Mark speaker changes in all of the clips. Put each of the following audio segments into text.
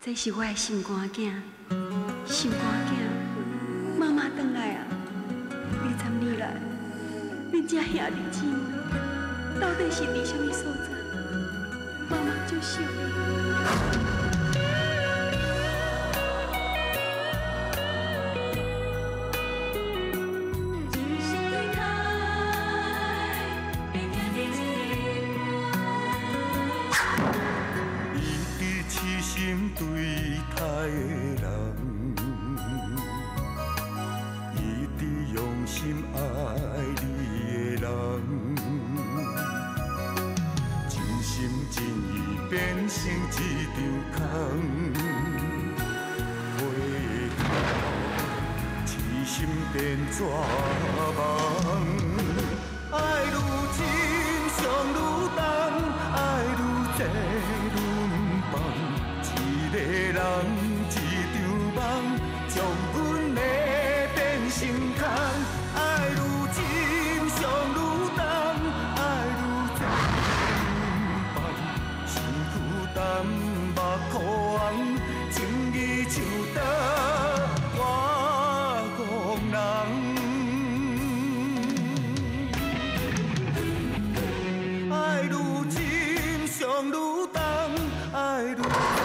Speaker 1: 这是我的心肝囝，心肝囝，妈妈回来啊！20年来，恁这兄弟姊妹到底是伫什么所在？妈妈就想你。
Speaker 2: 对待的人，伊伫用心爱你的人，真心真意变成一场空，回头痴心变绝望，爱愈深伤愈重，爱愈多愈放。 一个人，一场梦，将阮的变成空。爱愈深，伤愈重，爱愈多愈放。身躯淡，目眶红，情义像刀割憨人。爱愈深，伤愈重，爱愈。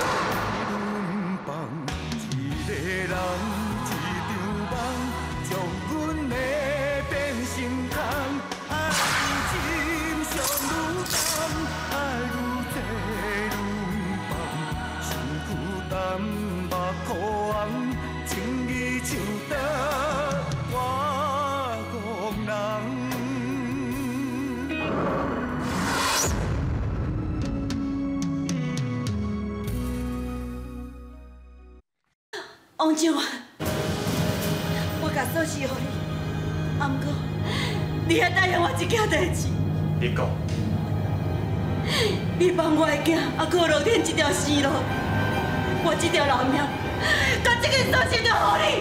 Speaker 2: 一个人，一场梦，将阮的变成空。爱愈深，伤愈重，爱愈多愈放。身躯淡，目眶红，情义像刀割憨人。
Speaker 1: 王静啊，我甲锁匙予你，啊，毋过你还答应我一件代志。
Speaker 3: 你讲，
Speaker 1: 你放我的囝啊，靠老天一条生路，我这条老命，甲这个锁匙就予你。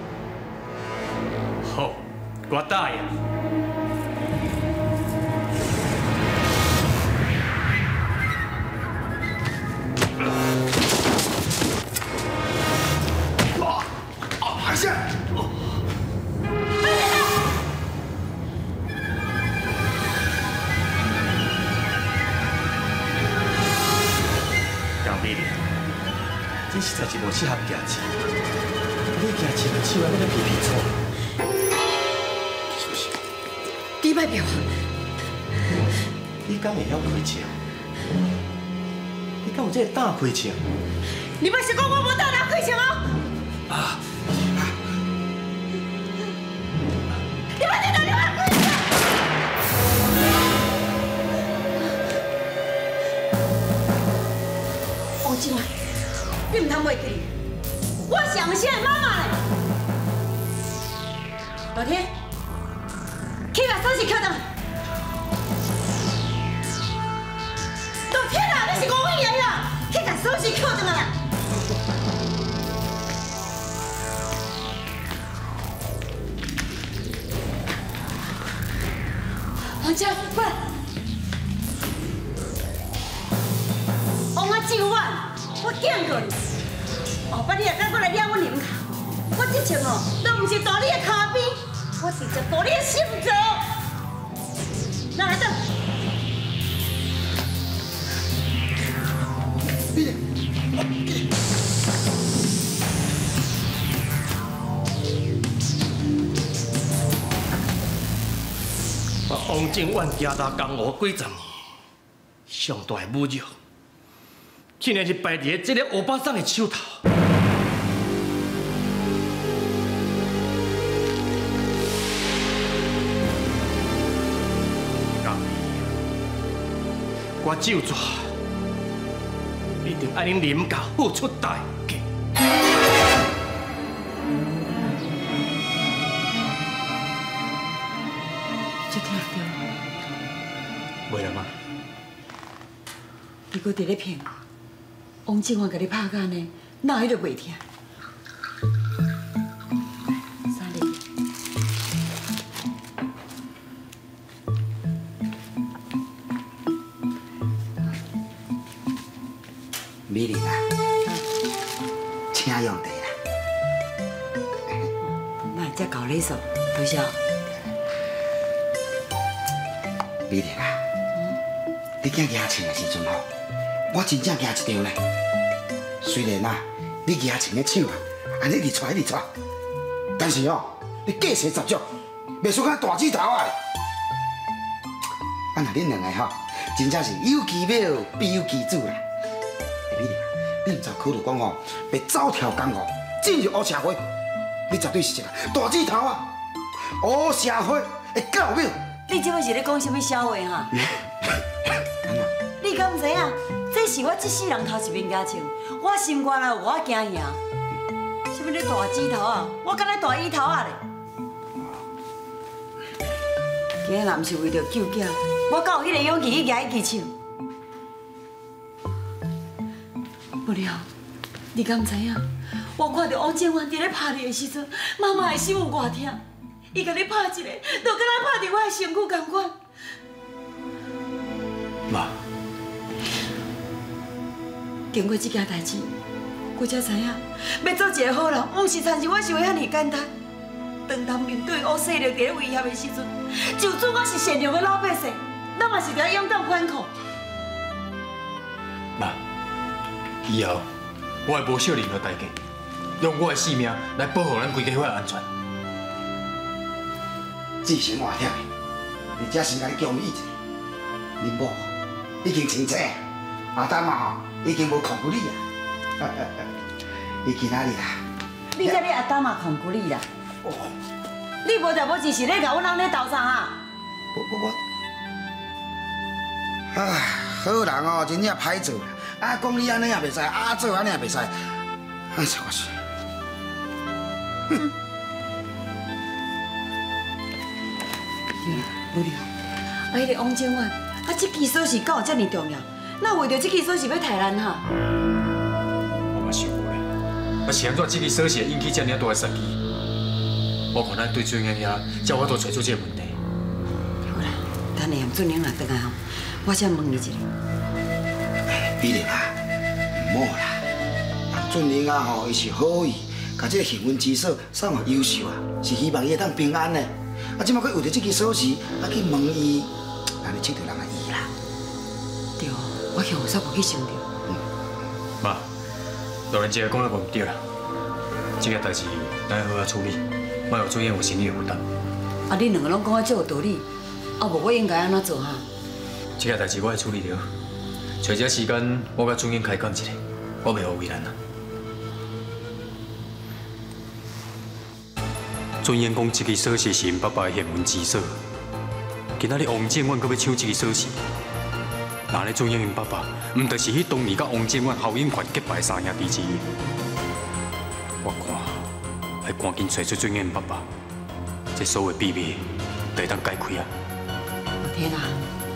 Speaker 3: 好，我答应。
Speaker 2: 海鲜。
Speaker 3: 江美玲，这实在是无适合行车。你行车手啊，那个皮皮粗。是不是？
Speaker 1: 你莫骗我！
Speaker 3: 你敢会晓开车？你敢有这个胆开车？
Speaker 1: 你莫是讲我无胆拿开车哦？
Speaker 3: 啊！ 王静啊，你唔通袂记，我上是妈妈嘞。老天，去把锁匙捡倒来。老天啊，你是吴伟爷呀！去把锁匙捡倒来。王静，过来。 王啊，救我！我见过你，后摆你若敢过来抓我林卡，我这枪哦，都唔是打你的脚边，我直接打你的心脏。哪来等？ 把王静万家大江湖几十年，上大的侮辱。 竟然是败伫这个欧巴桑的手头。我就抓，一定爱恁林家付出代价。
Speaker 1: 这听到？
Speaker 3: 袂了吗？
Speaker 1: 你搁伫咧骗我？ 王静华甲你拍干呢，哪会就袂听？三丽，
Speaker 4: 美丽啊， 请用茶啦。
Speaker 3: 那才搞礼数，多少？
Speaker 4: 美玲啊，你囝牙穿的时阵吼，我真正惊一张呢。虽然啊，你牙穿的手啊，安尼一直一直拽，但是哦，你过生十足，袂输咱大指头啊！啊，那恁两个吼，真正是有其妙必有其主啦。美玲啊，你毋知考虑讲吼，要走跳江湖，进入黑社会，你绝对是一个大指头啊！黑社会的教表。
Speaker 3: 你即摆是咧讲什么社会哈？你敢唔知影？这是我这世人头一面牙穿，我心肝内有我惊赢。什么咧大指头啊？我敢若大椅头啊咧！今日若唔是为着救囝，我敢有迄个勇气去举伊支手？不了，你敢唔知影？我看到王建元伫咧拍你的时阵，妈妈的心有偌痛。伊甲你拍一个，就敢若拍伫我的身躯同款。
Speaker 5: 妈，
Speaker 3: 经过这件代志，我才知影，要做一个好人，毋是参像我想的遐尼简单。当当面对黑势力伫咧威胁的时阵，就算我是善良的老百姓，咱嘛是得勇敢反抗。
Speaker 5: 妈，以后我会无惜任何代价，用我的性命来保护咱规家伙的安全。
Speaker 4: 自身活忝的，你只是甲你强义一下。恁某已经清醒，阿丹嘛吼已经无控制你啊。伊去哪里啦？
Speaker 3: 你甲你阿当嘛控制你啦？哦，你无条无钱是咧甲阮人咧斗相啊？
Speaker 4: 我，好人哦，真正歹做啦。啊，讲你安尼也袂使，啊做安尼也袂使，哎，操我死！哼。
Speaker 3: 不了，啊，迄个王建元，啊，这支锁匙敢有遮尔重要？那为着这支锁匙要杀咱哈？
Speaker 5: 我嘛想过咧，啊是安怎这支锁匙会引起遮尔大的杀机？我看咱对准英遐，才我都找出这个问题。
Speaker 3: 好啦，等下让准英来回来吼，我先问你一下。
Speaker 4: 美玲啊，唔好啦，让准英啊吼，伊是好意，甲这个幸运之锁送互优秀啊，是希望伊会当平安的。啊，即马佮为着这支锁匙，啊去问伊，安尼刺着人的意啦。
Speaker 3: 对，我向有煞无去想着。
Speaker 5: 妈，老人家讲得无唔对啦，这个代志咱要好好处理，莫让准英有心理负担。
Speaker 3: 啊，恁两个拢讲啊，足有道理，啊无我应该安怎做哈？
Speaker 5: 这个代志我会处理了，找一个时间我甲准英开讲一下，我袂互为难啦。准英讲，这支锁匙是因爸爸的幸运之锁。今仔日王建元阁要抢这支锁匙，那咧准英因爸爸，毋就是迄当年甲王建元郝永权结拜三兄弟之一？我看，要赶紧找出准英因爸爸，这所有秘密就会当解开啊！
Speaker 3: 天啊！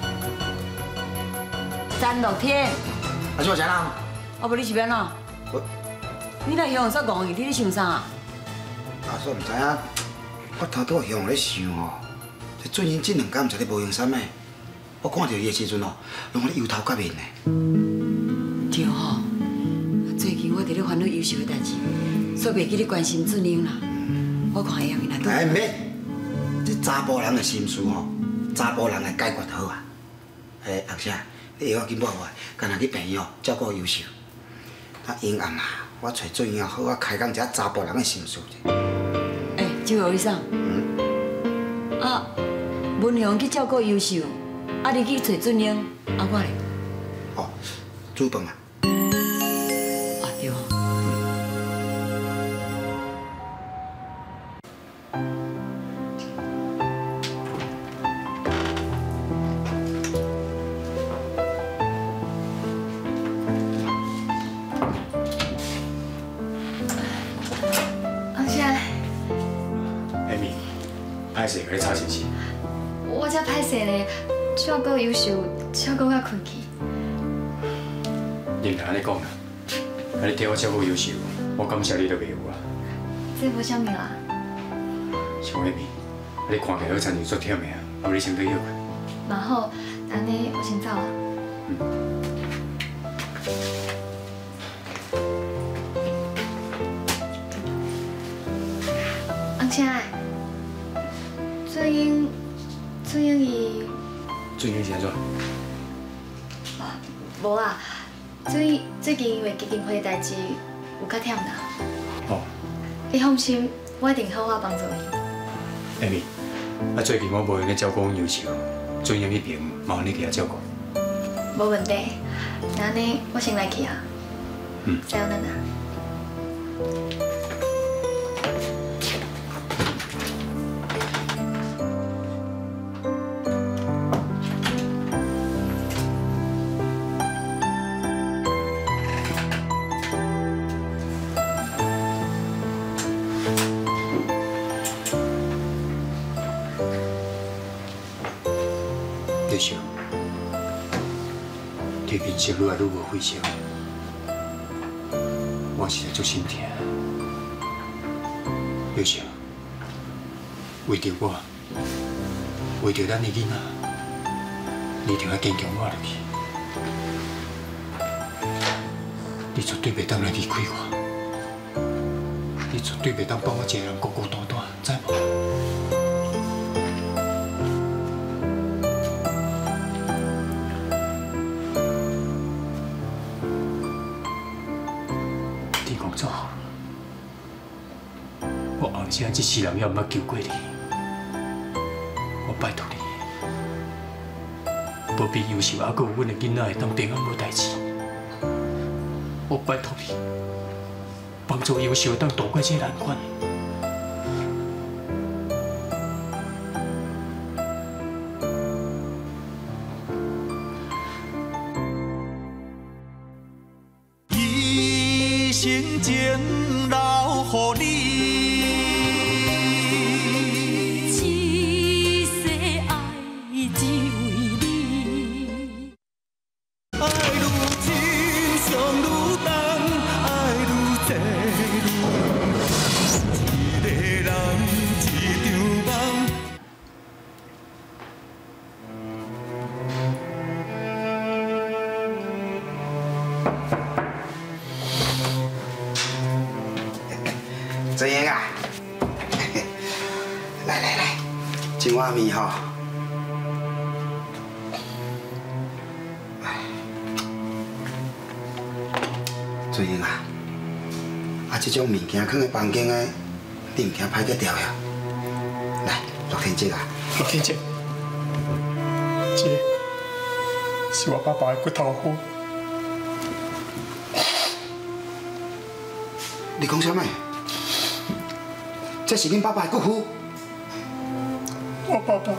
Speaker 3: 詹乐天，
Speaker 4: 啊，什么啥人？
Speaker 3: 啊无你是安怎？你来向煞戆去，你咧想啥？
Speaker 4: 啊，煞毋知影。我头拄向咧想哦，这准英这两天毋知咧无用啥物，我看到伊的时阵哦，拢咧忧头壳面呢。
Speaker 3: 对吼，最近我伫咧烦恼优秀的代志，所以袂记咧关心准英啦。我看伊后面来都。
Speaker 4: 哎，唔免，这查甫人的心事吼，查甫人来解决好啊。哎，阿姐，你会晓紧报我，干那去病院照顾优秀。啊，阴暗啊，我找准英好啊，开讲一下查甫人的心事者。
Speaker 3: 这位医生，啊，文雄去照顾优秀，啊，你去找准英，啊，我咧。
Speaker 4: 哦，煮饭啊。
Speaker 3: 啊，对。
Speaker 5: 歹势，甲你吵生气。
Speaker 6: 我才歹势咧，照顾优秀，照顾到困去。
Speaker 5: 你唔通安尼讲啦，啊你替我照顾优秀，我感谢你都袂有啊。
Speaker 6: 这无啥物啦。
Speaker 5: 小妹妹，你看起来好像有足忝的啊，啊你先退休去。
Speaker 6: 嘛好，安尼我先走啊。 人请的。准英伊。
Speaker 5: 准英是安怎？
Speaker 6: 无啊，最近因为基金会的代志有较忝啦。
Speaker 5: 哦。
Speaker 6: 你放心，我一定好好帮助伊。
Speaker 5: 艾米，啊，最近我无闲咧照顾阮幼秀，准英迄边麻烦你替她照顾。
Speaker 6: 无问题，那安尼我先来去啊。
Speaker 5: 嗯。
Speaker 6: 再有咱啊。
Speaker 5: 幼秀，你面色愈来愈无血色，我实在足心疼。幼秀，为着我，为着咱的囡仔，你一定要坚强活落去。你绝对袂当来离开我，你绝对袂当帮我一个人孤孤单单，知无？ 我后生这世人也毋捌救过你，我拜托你，无必优秀，还阁有阮的囡仔会当平安无代志。我拜托你，帮助优秀当渡过这难关。
Speaker 2: 一生情留乎你。
Speaker 4: 真英啊，来来来，一碗面吼。真英啊，这种物件放在房间的，你唔惊歹得掉呀？来，陆天杰啊，
Speaker 7: 陆天杰，这是我爸爸的骨头骨。
Speaker 4: 你讲啥物？ 这是恁爸爸的骨灰。
Speaker 7: 我爸爸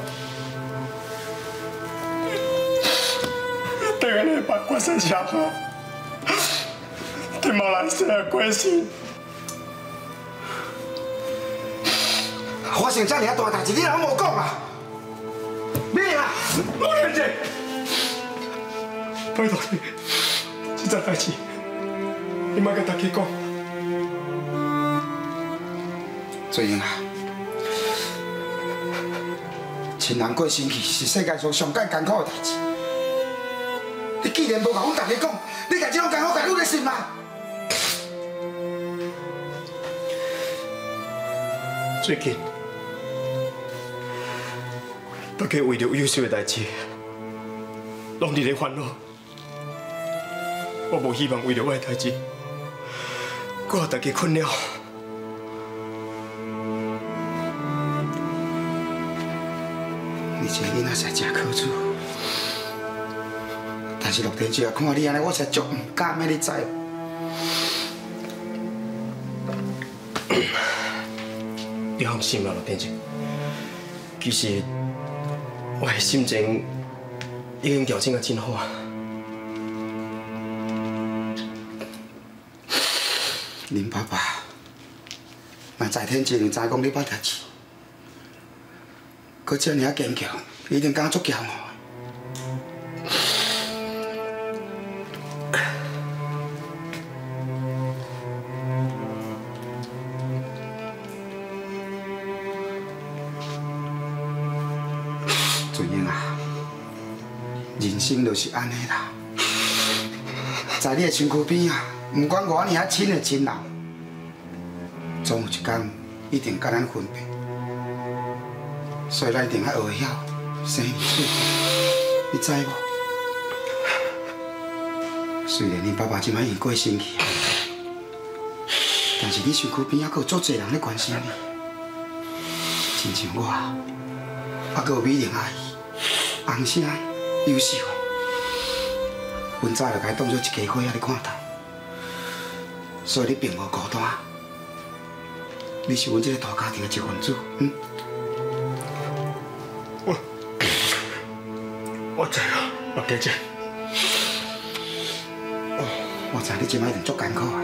Speaker 7: 第二礼拜过生日后，在马来西亚过身。
Speaker 4: 发生这尔大代志，你人无讲啊？咩啊？
Speaker 7: 陆天杰，拜托你，这件代志你莫甲大家讲。
Speaker 4: 最英啊，亲人过身去是世界上上界艰苦的代志。你既然无甲阮大家讲，你家这种艰苦家己在心吗？
Speaker 7: 最近，大家为着优秀的代志，拢伫咧烦恼。我无希望为着我的代志，搁互大家困扰。
Speaker 4: 你这囡仔实真可主，但是陆天柱啊，看你安尼，我实足唔甘的，你知？
Speaker 7: 你放心啦，陆天柱。其实我的心情已经调整啊真好啊。
Speaker 4: 恁爸爸，若在天之灵知讲你捌代志。 佮这尔坚强，一定敢足骄傲。俊英啊，人生就是安尼啦。在你的身躯边啊，不管偌尔亲的亲人，总有一天一定甲咱分别，所以咱一定要学晓生离死别，你知无？虽然恁爸爸即摆已经过身去，但是你身躯边还佫有足侪人咧关心你，亲像我，还佫有美玲阿姨，红声优秀的，阮早就甲伊当做一家伙仔咧看待，所以你并无孤单。 你是阮这个大家庭的一份子，
Speaker 7: 我知啊，陆家姐。
Speaker 4: 我知你即摆一定足艰苦的，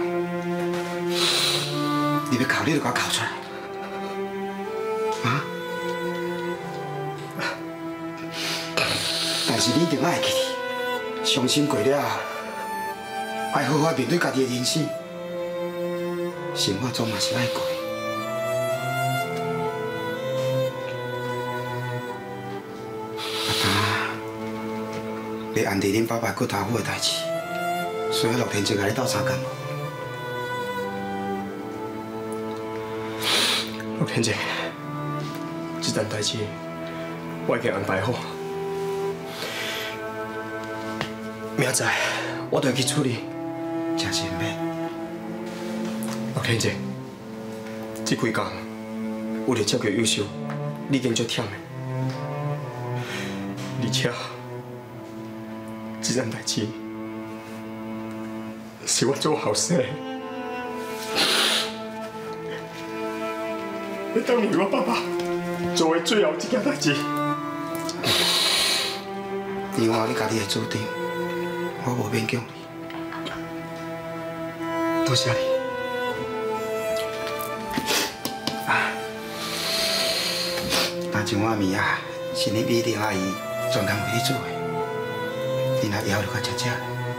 Speaker 4: 你要哭你就给我哭出来，啊！但是你一定要会记得，伤心过了后，爱好好面对家己的人生，生活总嘛是爱过。 要安置恁爸爸骨头虎的代志，需要陆天杰甲你斗相共无？
Speaker 7: 陆天杰，这件代志我已经安排好，明仔我就去处理。
Speaker 4: 真是免。
Speaker 7: 陆天杰，这几工为了照顾优秀，你已经足忝的，而且。 这件代志是我做后生，要当为我爸爸做的最后一件代志。
Speaker 4: 你话你家己的注定，我无勉强你。
Speaker 7: 多谢你。
Speaker 4: 但像我面啊，是恁美玲阿姨专工为你做的。 你若枵就较食食。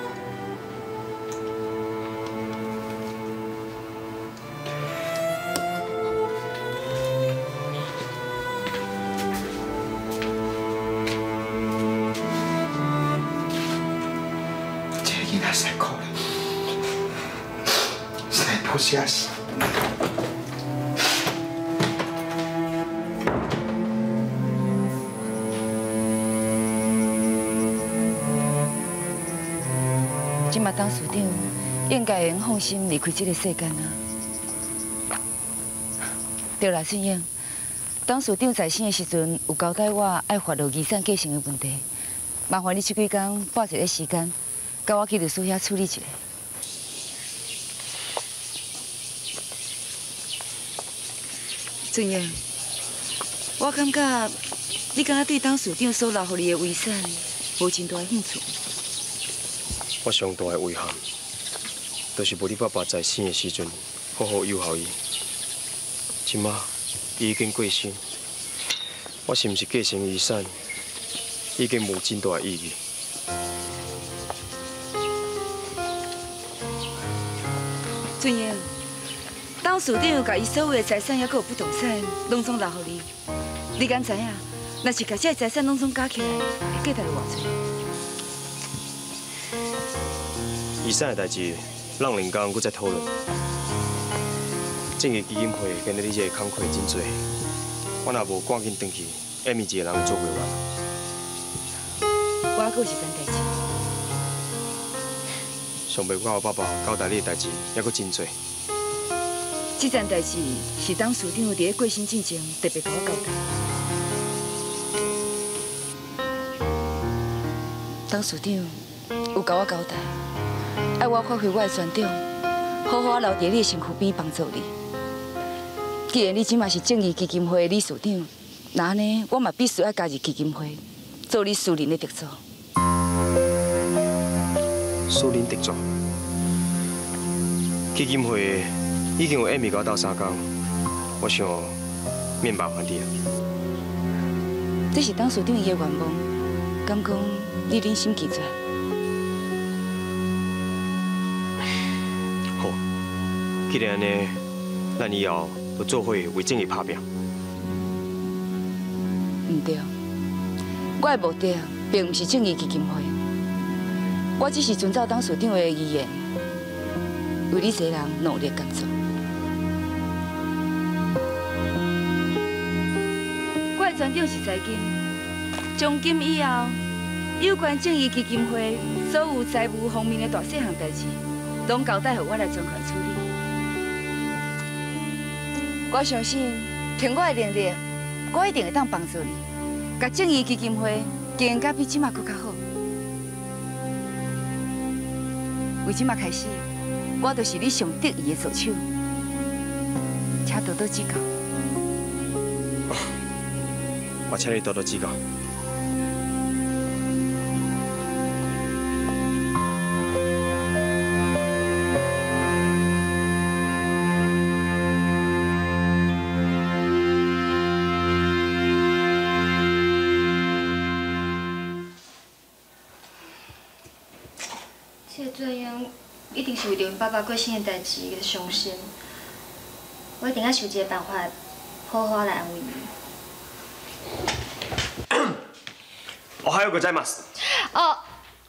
Speaker 4: 这个囡仔辛苦了，实在不写死。
Speaker 8: 今嘛当处长，应该会用放心离开这个世间啊。对啦，俊英，当处长在生的时阵有交代我爱发落遗产继承的问题，麻烦你这几天拨一个时间，跟我去律师遐处理一下。俊英，我感觉你敢若对当处长所留予你的遗产无真大兴趣。
Speaker 7: 我上大的遗憾，就是无你爸爸在生的时阵好好友好伊。即马伊已经过身，我是毋是继承遗产，已经无真大的意义。
Speaker 8: 俊英，当处长甲伊所有的财产，还佫有不动产，拢总留予你。你敢知影？若是甲这财产拢总加起来，会价值偌济？
Speaker 7: 遗产的代志，咱另工搁再讨论。正义基金会今日你这个工课真多，我若无赶紧回去，下面一个人会做不完。
Speaker 8: 我还佫有一件代志，
Speaker 7: 上袂我爸爸交代你的代志，还佫真多。
Speaker 8: 这件代志是当处长伫咧过身之前特别甲我交代。当处长有甲我交代。 爱我发挥我的专长，好好留伫你的身躯边帮助你。既然你即马是正义基金会的理事长，那安尼我嘛必须要加入基金会，做你私人的特助。
Speaker 7: 私人特助？基金会已经有艾米甲我斗相共，我想免麻烦你啊。
Speaker 8: 这是当处长伊的愿望，敢讲你忍心拒绝？
Speaker 7: 既然安尼，咱以后就做伙为正义打拼。
Speaker 8: 唔对，我的目的并唔是正义基金会，我只是遵照当处长的遗言，为你一个人努力工作。 船长是财经，从今以后，有关正义基金会所有财务方面的大细项代志，拢交代予我来全权处理。我相信，凭我的能力，我一定会当帮助你，甲正义基金会经营甲比即马搁较好。为即马开始，我就是你上得意的助手，请多多指教。
Speaker 7: 我请你多多指教。
Speaker 6: 这个做样一定是为着因爸爸过身的代志而伤心，我一定要想一个办法，好好来安慰伊。
Speaker 7: おはようございます。
Speaker 6: 哦。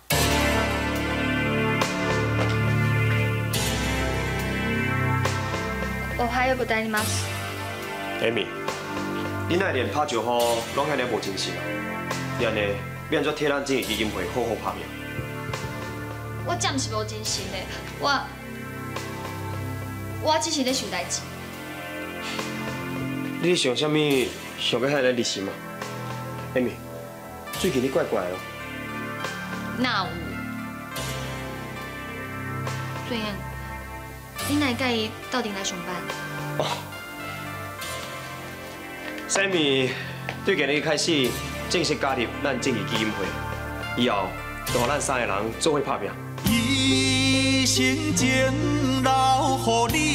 Speaker 6: おはようございます。
Speaker 7: Amy， 你那连拍招呼拢遐尼无精神啊？你安尼要安怎替咱正义基金会好好拍拼？
Speaker 6: 我真毋是无精神的，我只是咧想代志。
Speaker 7: 你想啥物？想到遐尼热心啊 ？Amy， 最近你怪怪哦。
Speaker 6: 哪有？最样，你哪会介意到底来上班？
Speaker 7: 哦，Sammy， 对今日开始正式加入咱正义基金会，以后就让咱三个人做伙拍拼。
Speaker 2: 一生情留予你，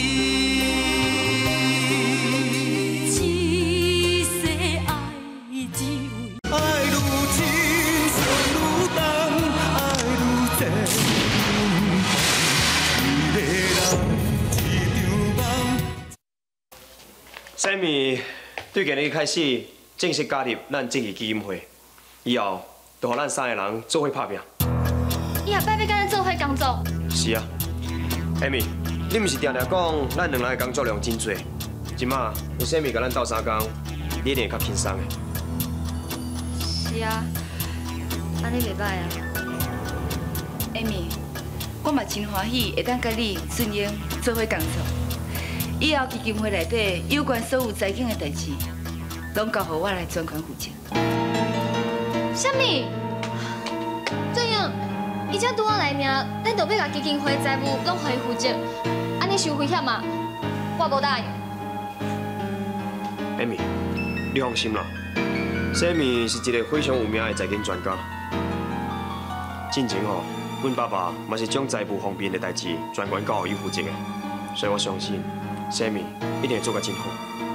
Speaker 2: 一世爱只为爱愈深，伤愈重，爱愈多，一个人一场梦。
Speaker 7: Sammy， 对今日开始正式加入咱正义基金会，以后就让咱三个人做伙拍拼。
Speaker 6: 你下摆要跟咱做伙工作？
Speaker 7: 是啊 ，Amy， 你毋是常常讲咱两人的工作量真多，即马有Sammy甲咱斗相共，你一定会较轻松的。
Speaker 6: 是啊，安尼袂歹啊。
Speaker 8: Amy， 我嘛真欢喜会当甲你顺英做伙工作。以后基金会内底有关所有财经的代志，拢交予我来全权负责。
Speaker 6: 什么？这样，伊才拄好来尔，咱就要甲基金会财务拢互伊负责，安尼伤危险嘛？我无答应。
Speaker 7: Amy， 你放心啦，Sammy 是一个非常有名的财经专家。进前吼，阮爸爸嘛是将财务方面的代志全权交予伊负责的，所以我相信 Sammy 一定会做甲真好。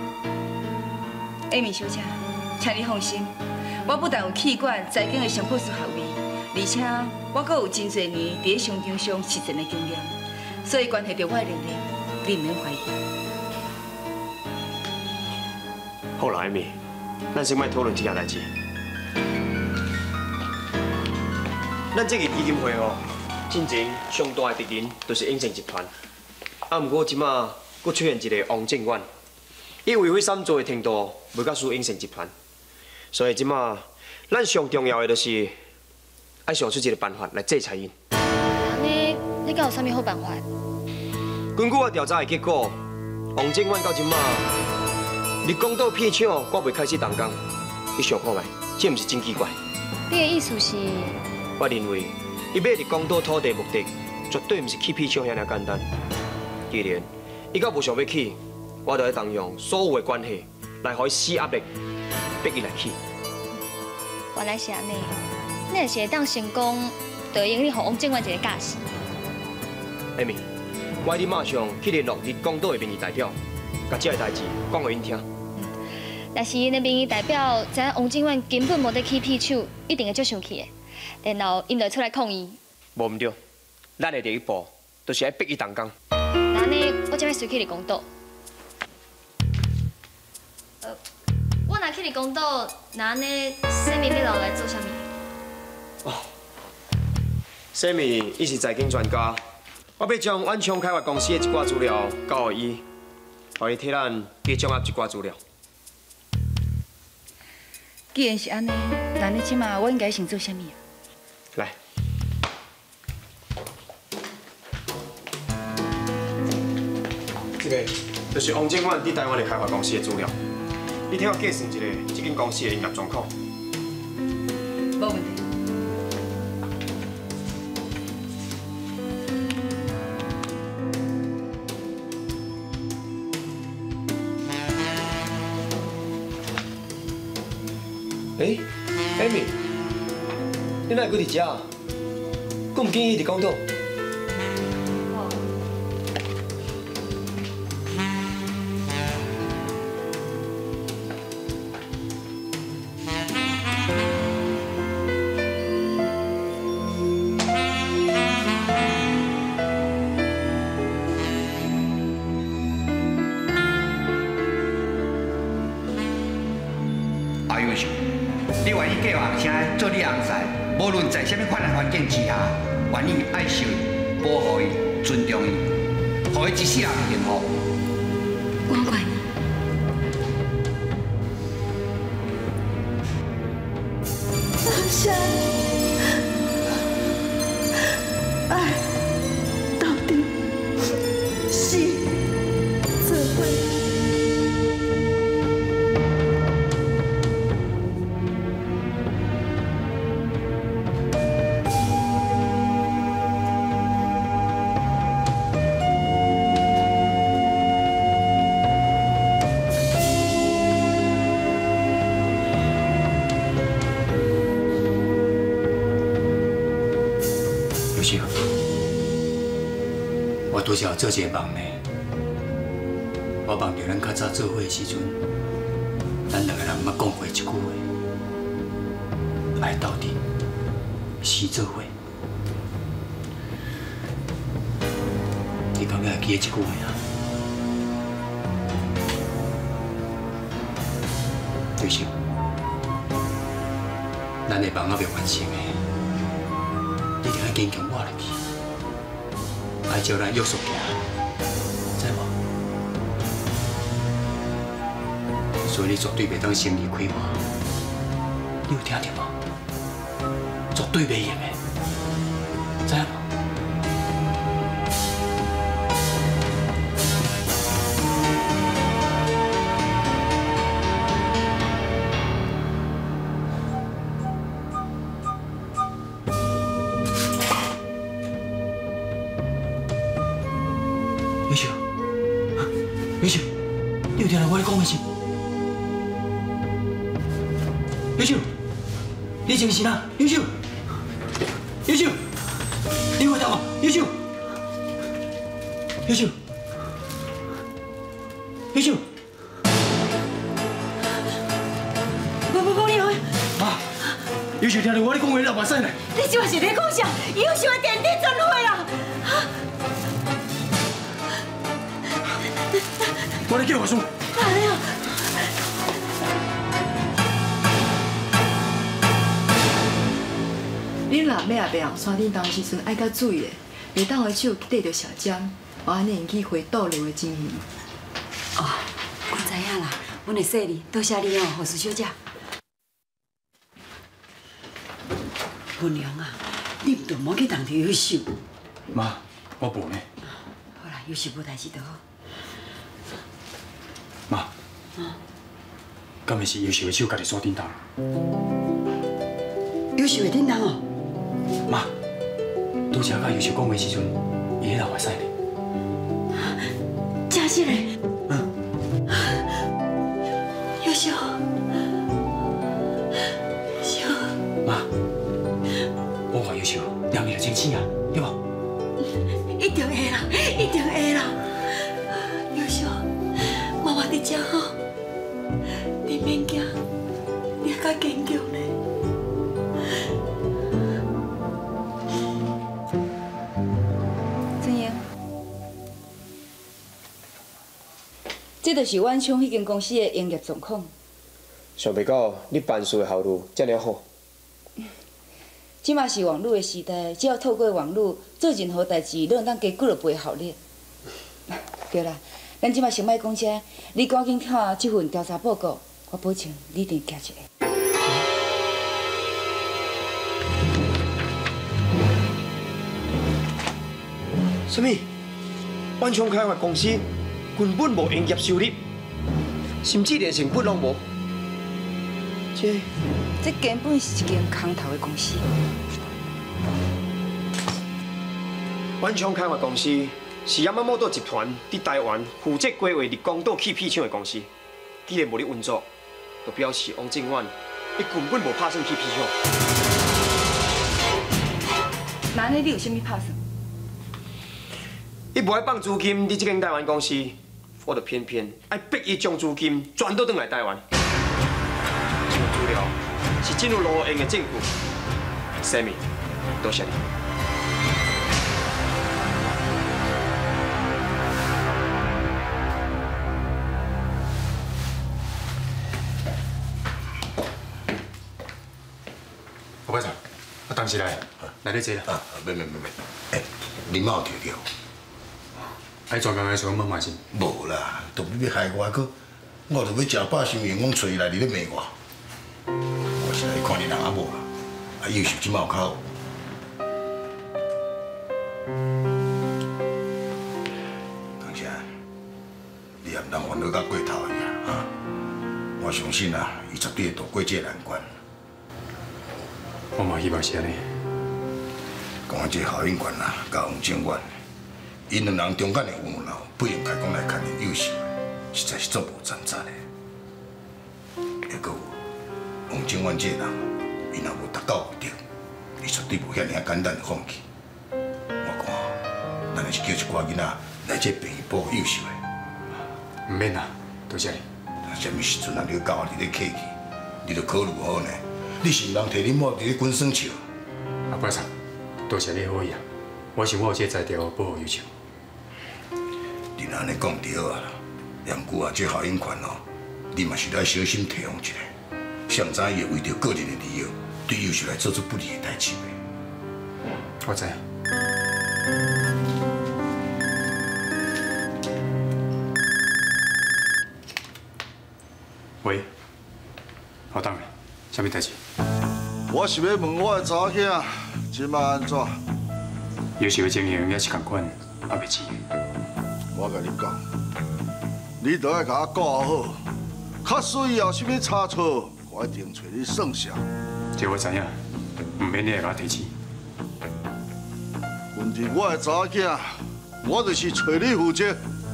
Speaker 8: Amy 小姐，请你放心，我不但有气管财经的上博士学位，而且我阁有真侪年伫咧商场上实践的经验，所以关系到我的能力，你唔免怀疑。
Speaker 7: 好啦，Amy， 咱先莫讨论这件代志。咱这个基金会吼，进前上大的敌人就是永盛集团。啊，不过即马佫出现一个王正远，伊违规散做的程度袂甲输永盛集团，所以即马咱上重要的就是要想出一个办法来制裁因。
Speaker 6: 安尼，你敢有啥物好办法？
Speaker 7: 根据我调查的结果，王正远到即马，你讲到骗抢，我未开始动工。你想看觅，这毋是真奇怪。
Speaker 6: 你的意思是？
Speaker 7: 我认为，伊买入港岛土地目的，绝对毋是去骗抢遐尔简单。既然伊到无想要去，我就要动用所有的关系来予伊施压力，逼伊来去。
Speaker 6: 原来是安尼，你若是会当成功，就会用你互王正远一个架势。
Speaker 7: Amy， 我要你马上去联络伫港岛的民意代表，把这个代志讲予因听。
Speaker 6: 若是因的民意代表知影王正远根本无得去骗手，一定会足生气的。然后因就出来抗议。
Speaker 7: 无毋对，咱的第一步就是要逼伊动工。
Speaker 6: 那安尼，我才要随去你公岛。我若去你公岛，那安尼Sammy要留来做啥物？
Speaker 7: 哦 ，Sammy 伊是财经专家，我要将万昌开发公司的一寡资料交予伊，予伊替咱加掌握一寡资料。
Speaker 8: 既然是安尼，那你即马我应该先做啥物啊？
Speaker 7: 来，这个就是王建远伫台湾的开发公司的资料，你听我介绍一下这间公司的营业状况。
Speaker 8: 无问题。
Speaker 7: Amy， 你哪会搁伫遮啊？搁唔建议伫讲堂？
Speaker 4: 阿优秀，你愿意计划请做你红婿，无论在什么款的环境之下，愿意爱惜伊、保护伊、尊重伊，互伊一世人幸福。
Speaker 1: 我愿意。
Speaker 3: 阿山，爱到底是做伙。
Speaker 5: 我拄则有做一个梦呢，我梦着咱较早做伙的时阵，咱两个人捌讲过一句话：爱到底，死做伙。你敢会记得这句话啊？对是，咱的梦还未完成的，你着爱坚强活落去。爱照咱约束行，知无？所以你绝对袂当轻易开话，你有听到无？绝对袂用的，知无？优秀，优秀，你有听到我咧讲的是？优秀，你精神啊？优秀，优秀，你有听无？优秀，优秀，优秀。
Speaker 3: 不，你好。
Speaker 5: 妈，优秀听到我咧讲话，你目屎呢？
Speaker 3: 你即嘛是咧讲啥？优秀的电电转会啦！
Speaker 5: 我咧叫外孙。
Speaker 3: 哎呀！
Speaker 9: 你若要后壁红山顶当时阵爱较注意的，袂当的手缀着小江，我安尼引起回倒流的情形。
Speaker 3: 哦，我知影啦，阮会说你，多谢你哦，护士小姐。文良啊，你唔着莫去动着优秀。
Speaker 5: 妈，我无呢。
Speaker 3: 好啦，优秀无代志就好。
Speaker 5: 妈，敢会是优秀的手家己锁叮当？
Speaker 3: 优秀的叮当哦。
Speaker 5: 妈，拄则甲优秀讲话时阵，伊咧流目屎呢。
Speaker 3: 真是嘞。优秀，优秀。
Speaker 5: 妈，我看优秀，两日就清醒啊，对无？
Speaker 3: 一定会啦，一定会啦。优秀，妈妈伫遮吼，你免惊，你较坚强嘞。
Speaker 8: 怎样？这就是阮厂迄间公司的营业状况。
Speaker 7: 想袂到你办事的效率遮尔好。
Speaker 8: 即嘛是网络的时代，只要透过网络做任何代志，拢当加几落倍效率。对啦，咱即嘛先莫讲这，你赶紧看这份调查报告，我保证你一定夹一个。
Speaker 7: 什么？万昌开发公司根本无营业收入，甚至连成本拢无。
Speaker 8: 这根本是一间空头的公司。
Speaker 7: 万昌开发公司是亚马摩多集团伫台湾负责规划日光岛气片厂的公司。既然无咧运作，就表示王正远伊根本无拍算气片厂。
Speaker 8: 那安尼你有啥物打算？
Speaker 7: 伊无爱放资金伫这间台湾公司，我就偏偏爱逼伊将资金转倒转来台湾。这个资料是进入路用的证据。Sammy， 多谢你。
Speaker 5: 吴班长，我当时来咧坐啦。
Speaker 10: 免，你冇调调。
Speaker 5: 爱专工来想问嘛是？
Speaker 10: 无啦，都你要害我，我就要食饱心愿，讲找伊来你咧骂我。我是来看你人阿某啦，优秀即马有较好。강씨，你也毋通烦恼到过头去啊！我相信啊，伊绝对会渡过这个难关。
Speaker 5: 我嘛希望是安尼。
Speaker 10: 讲这校运馆啊，甲王正远，因两人中间的有闹，不应该讲来看人优秀，实在是足无参差的。还佫有王正远这个人，伊若无达到目的，伊绝对无遐尔简单就放弃。我看，咱还是叫一寡囡仔来这便宜补优秀的。
Speaker 5: 唔免啦，多谢你。
Speaker 10: 什么时阵啊？你教你咧客气，你着考虑好呢。你是人摕你某伫咧滚耍笑。
Speaker 5: 阿班长，多谢你的好意啊！我想我有这才调保护优秀。
Speaker 10: 你若安尼讲对啊，杨姑啊，这校营款哦，你嘛是要小心提防一下，上早伊会为着个人的利益，对优秀来做出不利的代志
Speaker 5: 我知。喂，好当然，什么代志？
Speaker 11: 我是要问我的查囝，即摆安怎？
Speaker 5: 优秀的经营也是共款，也袂迟。
Speaker 11: 我甲你讲，你都要甲我顾好，假使以后什么差错，我一定找你算账。
Speaker 5: 这我知影，唔免你来甲我提醒。
Speaker 11: 问题我的查囝，我就是找你负责。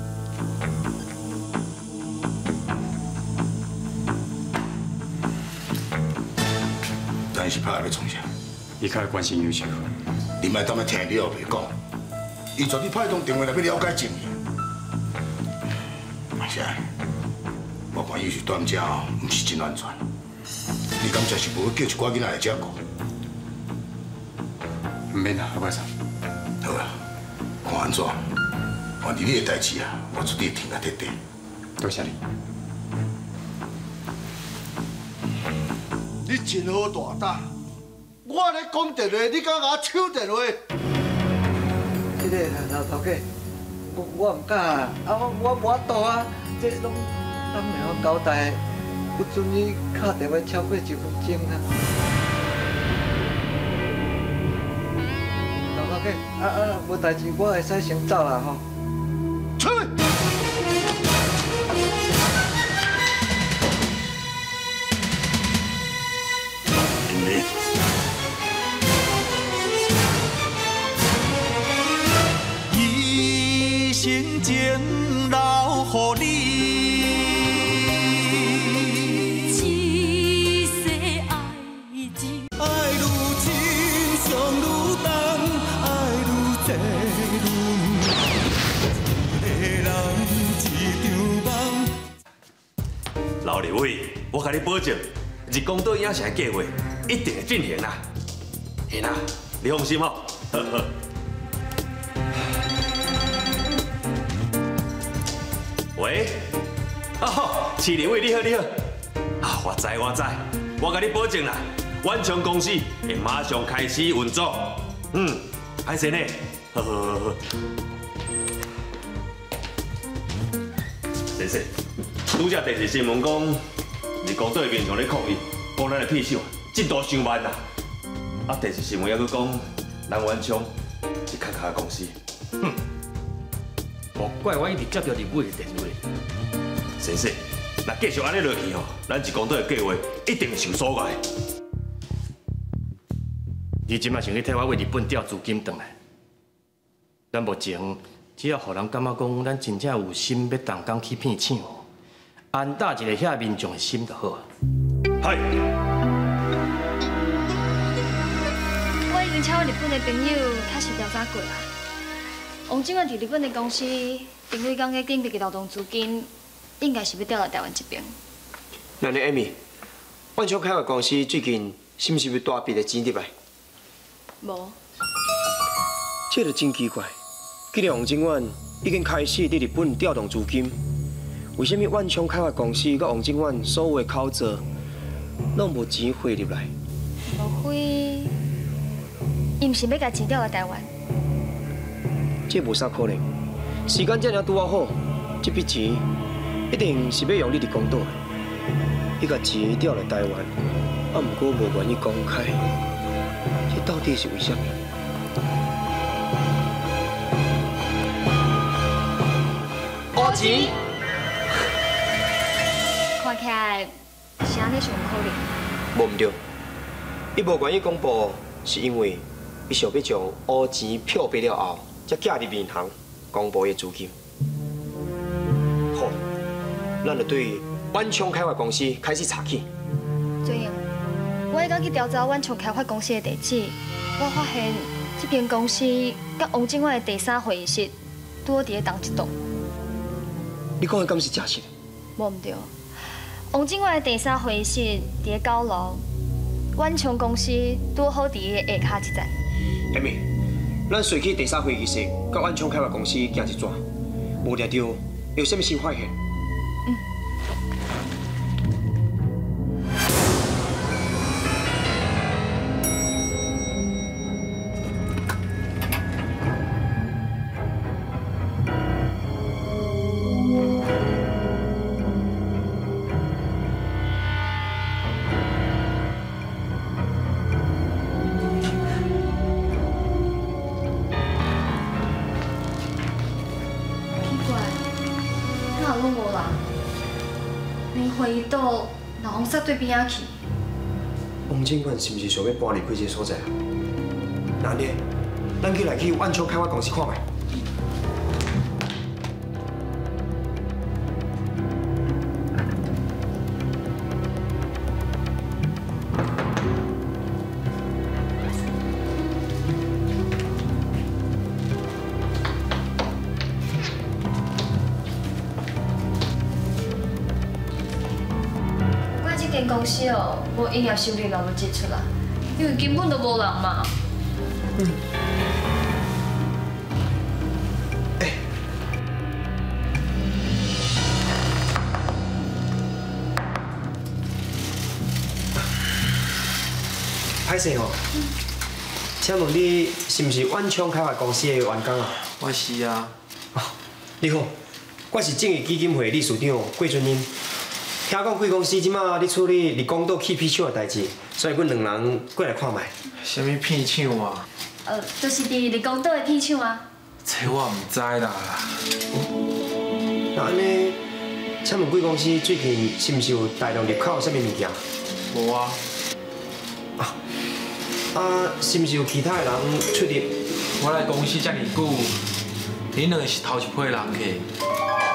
Speaker 10: 咱是拍来要创啥？
Speaker 5: 伊较关心优秀。
Speaker 10: 你莫当来听你后袂讲，伊绝对派通电话来要了解情形。是啊，我看优秀踮遮哦，唔是真安全。你敢真是无叫一寡囡仔来遮顾？
Speaker 5: 唔免啦，阿伯长。
Speaker 10: 好啦，看安怎？反正你的代志啊，我绝对听啊彻底。
Speaker 5: 多谢你。
Speaker 11: 你真好大胆！我咧讲电话，你敢甲我抢电话？
Speaker 12: 迄个老头家，我唔敢啊！我无法度啊！这拢当面我交代，不准你敲电话超过1分钟啊！老头家，无代志，我会使先走啦吼。
Speaker 11: 出去！
Speaker 2: 一生情留予你，
Speaker 1: 一世爱情，
Speaker 2: 爱愈深，伤愈重，爱愈多愈一个人一场梦。
Speaker 13: 老李伟，我甲你保证，日光岛影城计划一定会进行啦。行啦，你放心哦。呵呵。喂，市立伟你好你好。啊，我知，我甲你保证啦，万昌公司会马上开始运作。歹势呢？好。先生，拄则电视新闻讲，日光岛的民众咧抗议，讲咱的屁手进度伤慢啦。啊，电视新闻还佫讲，咱万昌是较卡的公司，
Speaker 7: 莫怪我一直接到日本的电话。
Speaker 13: 先生，若继续安尼落去吼，咱一公岛的计划一定会受阻碍。
Speaker 7: 你即马想去替我为日本调资金回来？咱目前只要互人感觉讲咱真正有心要动工去骗抢，安打一个遐民众的心就好啊。
Speaker 13: 嗨。
Speaker 6: 我已经请我日本的朋友确实调查过啊。王警官伫日本的公司顶几工嘅紧迫嘅劳动资金，应该是要调到台湾这边。
Speaker 7: 那你 Amy， 万昌开发公司最近是不是要大笔的钱入来？
Speaker 6: 无。
Speaker 7: 这就真奇怪，既然王警官已经开始伫日本调动资金，为什么万昌开发公司甲王警官所有的口座，拢无钱汇入来？
Speaker 6: 莫非伊毋是要甲钱调到台湾？
Speaker 7: 这无啥可能，时间这样拄啊好，这笔钱一定是要用你伫公岛的。你甲钱调来台湾，啊，毋过无愿意公开，这到底是为什么？
Speaker 6: 乌钱，看起来是安尼上可能。
Speaker 7: 无毋对，伊无愿意公布，是因为伊想要将乌钱漂白了后，才寄入银行公布伊资金。好，咱就对万昌开发公司开始查起。
Speaker 6: 最英，我迄天去调查万昌开发公司的地址，我发现这间公司甲王警官的第3会议室拄好伫咧同一栋。
Speaker 7: 你讲的敢是真实？
Speaker 6: 无毋对，王警官的第3会议室伫咧9楼，万昌公司拄好伫伊的下骹一站。
Speaker 7: 阿妹，咱随去第3会议室，甲万昌开发公司行一转，无掠到有啥物新发现？
Speaker 6: 会议岛老王煞对边仔去。
Speaker 7: 王警官是毋是想要搬离开这个所在啊？那呢，咱去来去万昌开发公司看卖。
Speaker 6: 公司哦，无营业收入也无支出啦，因为根本都无人嘛。
Speaker 7: 歹势哦，请问你是毋是万昌开发公司的员工啊？
Speaker 14: 我是啊。
Speaker 7: 你好，我是正义基金会理事长桂俊英。听讲贵公司即马咧处理伫公岛去骗抢的代志，所以阮2人过来看卖。
Speaker 14: 啥物骗抢啊？
Speaker 6: 就是伫公岛的骗抢啊。
Speaker 14: 这我唔知啦。
Speaker 7: 那安尼，请问贵公司最近是毋是有大量入口啥物物件？
Speaker 14: 无啊。
Speaker 7: 是毋是有其他的人出入？
Speaker 14: 我来公司遮尔久，恁两个是头一批人客。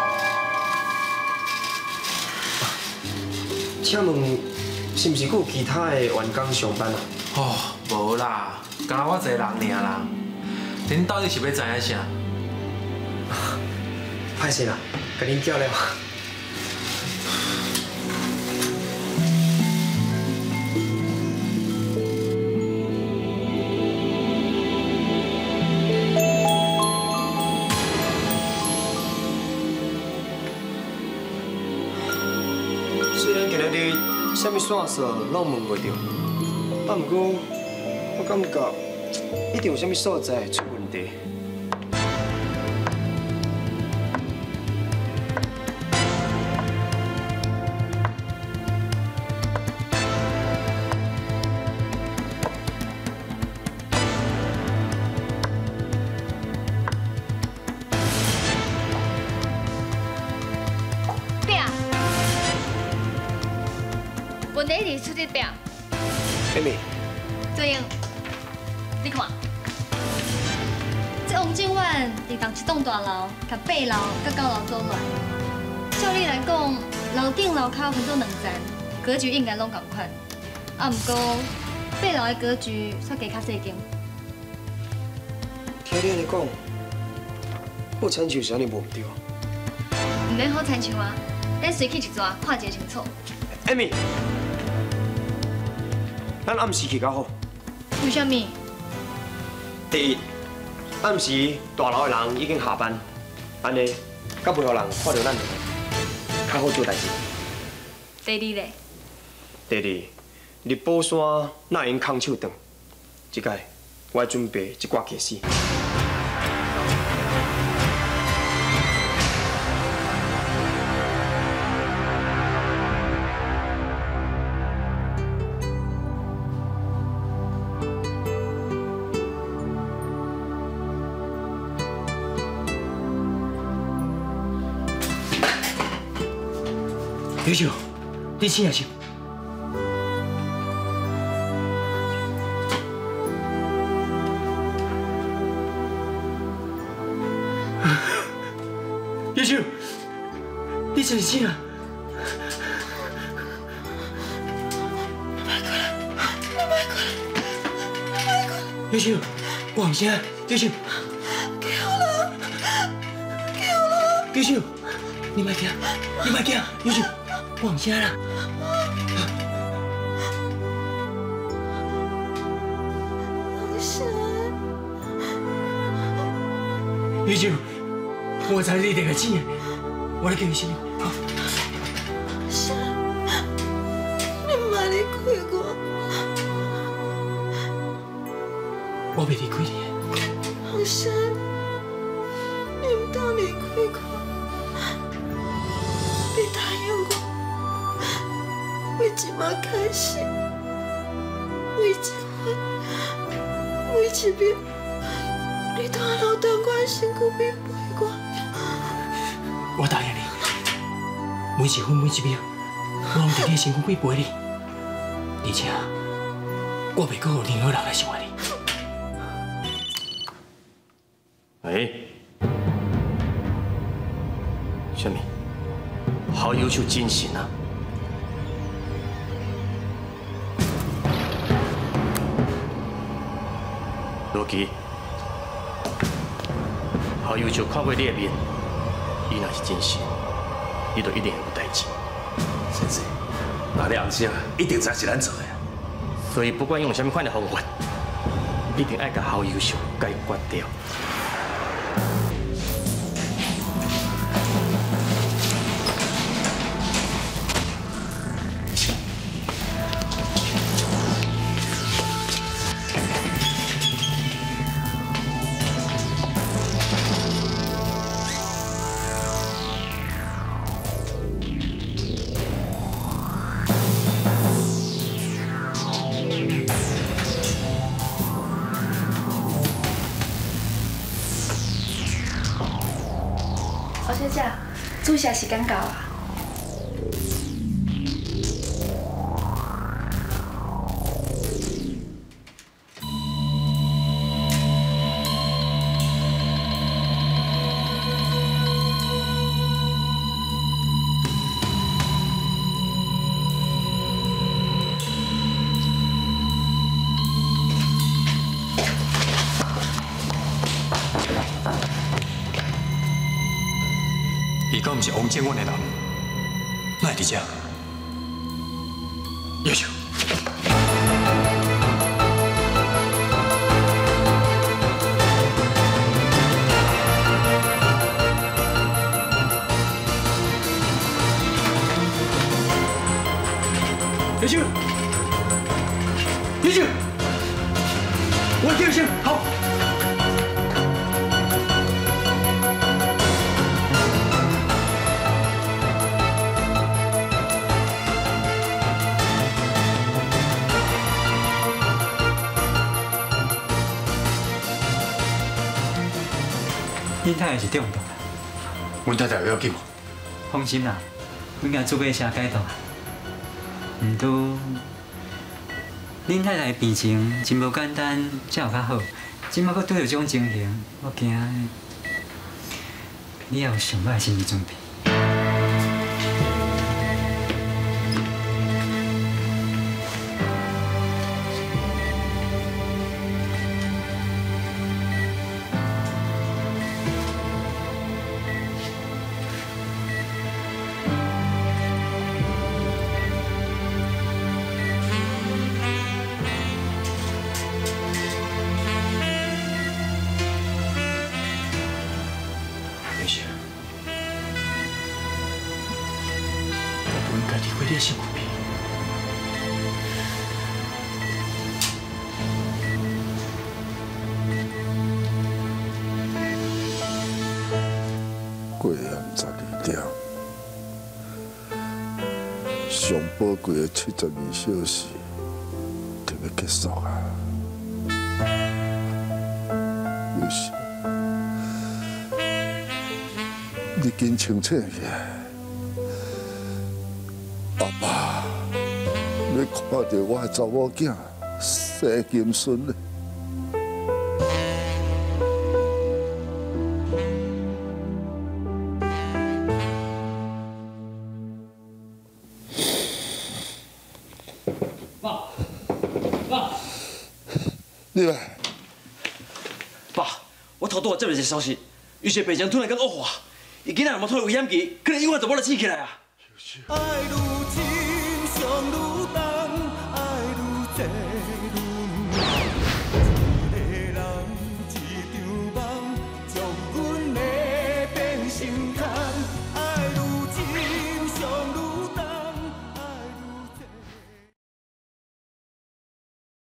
Speaker 7: 请问，是毋是有其他的员工上班啊？
Speaker 14: 哦，无啦，敢我一个人尔啦。恁到底是要知影啥？
Speaker 7: 歹势啦，甲恁叫了。啥物线索拢问袂着，不过我感觉一定有啥物所在出问题。
Speaker 6: 问题一直出这边。
Speaker 7: Amy，
Speaker 6: 周英，你看，这王建远伫同一栋大楼，甲8楼、甲9楼做乱。照理来讲，楼顶楼骹分做2层，格局应该拢同款。啊，毋过8楼的格局煞加较细间。
Speaker 7: 听你安尼讲，好亲像是安尼无毋对。
Speaker 6: 唔免好亲像啊，咱随去一抓，看一个清楚。
Speaker 7: Amy， 咱暗时去较好。
Speaker 6: 为什么？
Speaker 7: 第一，暗时大楼的人已经下班，安尼较袂互人看到咱，较好做代志。
Speaker 6: 第二咧。
Speaker 7: 第二，日宝山哪会用空手断？即摆我要准备一挂假死。
Speaker 4: 优秀，你醒也醒。优秀，你真醒啊！优秀，我唔醒，优秀。救了！救了！优秀，你莫惊，你莫惊，优秀。我唔醒啦！
Speaker 3: 王生，
Speaker 4: 优秀，我知你一定会醒的，我来叫你醒。好。
Speaker 3: 王生，你莫离开我！
Speaker 4: 我袂离开你。
Speaker 3: 王生，你唔当离开我，你答应我。为即马开始，为结婚，为一面，你都要留当我的身躯边陪我。
Speaker 4: 我答应你，每一分每一秒，我拢伫你身躯边陪你，而且我袂阁有任何人来伤害你。
Speaker 7: 什么？好优秀精神啊！罗基，好优秀看过你的面，伊若是真心，你就一定会有代志。
Speaker 13: 先生，那你后生一定知是咱做的。
Speaker 7: 所以不管用什么款的方法，一定爱甲好优秀解决掉。
Speaker 1: 王小姐，注射时间到啊！
Speaker 5: 伊敢毋是王建远的人，哪会伫遮？优秀。
Speaker 4: 优秀，优秀，我优秀，好。
Speaker 15: 恁太太是中毒啊？
Speaker 5: 阮太太有要紧无？
Speaker 15: 放心啦，阮甲做过啥解毒啊？ 毋过，恁太太病情真无简单，才有较好。即摆佫拄着这种情形，我惊你也有上歹的心理准备。
Speaker 11: 过暗12点，上宝贵的72小时就要结束啊！有时，你紧清醒起来，阿爸要看到我的查某囝生金孙嘞。 你来，
Speaker 16: 爸，我头拄接到一个消息，于是病情突然间恶化，伊囡仔若无脱离危险期，可能意外就无来醒起来啊。
Speaker 2: 爱如情。